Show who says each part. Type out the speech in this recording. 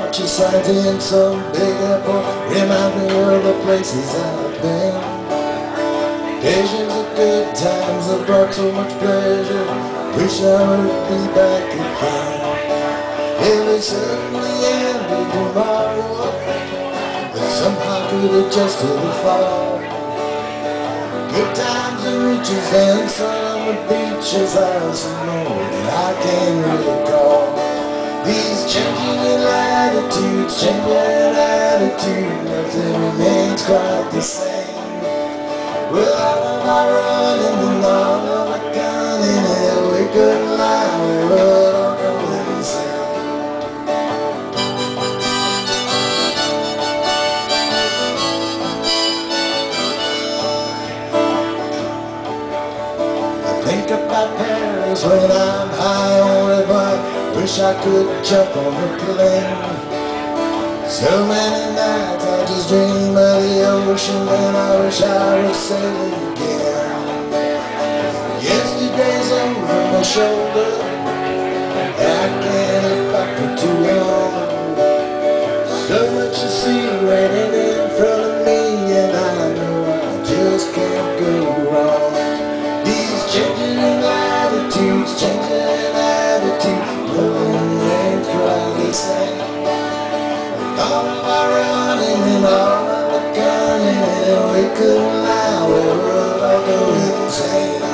Speaker 1: countryside in some big airport remind me of the places I've been. Occasions of good times that brought so much pleasure. Wish I would be back again. If they suddenly ended tomorrow, that somehow could adjust to the fall. Good times and riches and sun on the beaches are some more that I can't recall. These changing latitudes, changing attitude, nothing remains quite the same. Well, all of my running and all of my gunning, and we couldn't lie, we would all go insane. Think about Paris when I'm high on it, but wish I could jump on the plane. So many nights I just dream of the ocean, and I wish I was sailing again. Yesterday's over my shoulder, I can't look back for too long. So much to see waiting in front of me, and I know I just can't go wrong. Changing attitudes, changing attitudes, nothing ain't quite the same. All of our running and all of the gunning, and we couldn't lie, we would all go insane.